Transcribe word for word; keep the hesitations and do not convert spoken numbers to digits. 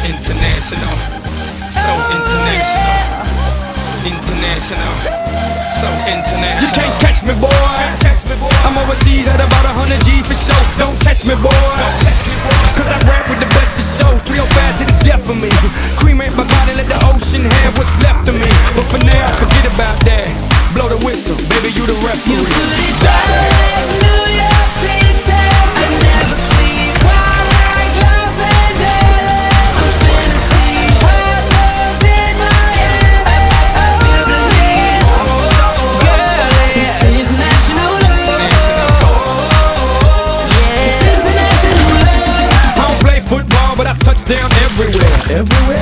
international, so international, international, so international. You can't catch me, boy. I'm overseas at about a hundred G for show. Don't test me, boy. Cause I rap with the best of show. three oh five to the death of me. Cremate my body, let the ocean have what's left of me. But for now, forget about that. Blow the whistle, baby, you the referee. You put it down like New York City. I never sleep, wild like Los Angeles. I'm spinning seas, wild love in my head. I, I feel the need, oh, girl, it's international love. Yeah, it's international love. I don't play football, but I touch down everywhere. Everywhere.